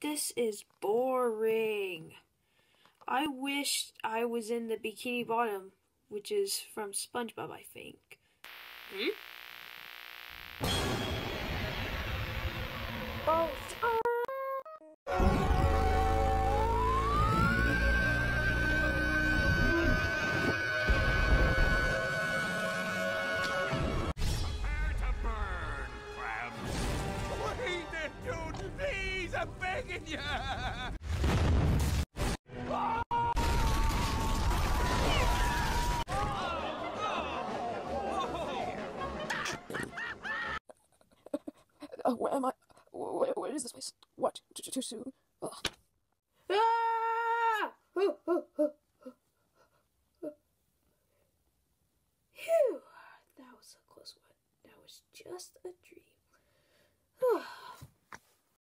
This is boring. I wish I was in the Bikini Bottom, which is from SpongeBob, I think. Prepare to burn, crabs. Wait it, dude, please, I'm begging you. Where am I? Where is this place? What? Too soon?